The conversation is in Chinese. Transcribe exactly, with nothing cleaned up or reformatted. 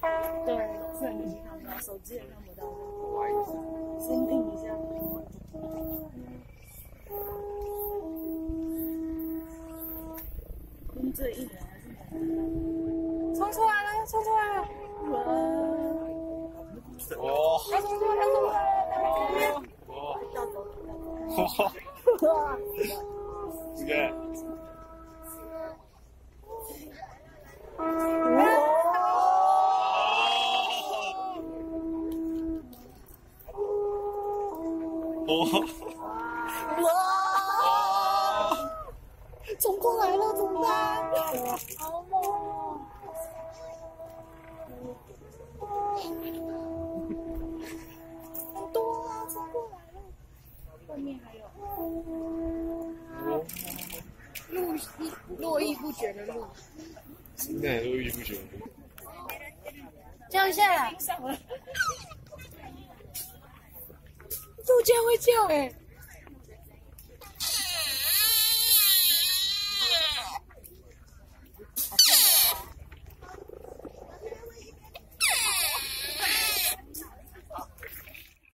对，摄影机看不到，手机也看不到。先定一下。跟这一年还是冲出来了，冲出来了！哇！ 哇！ 要冲出来，要冲出来了！ 哇！ 要走，要走！ 哇！这个。哇！ 哇！冲过来了，怎么办？好猛！很多啊，冲过来了。外面还有络络绎不绝的路。 真的络绎不绝。 叫一下，上了。杜鹃会叫哎、欸。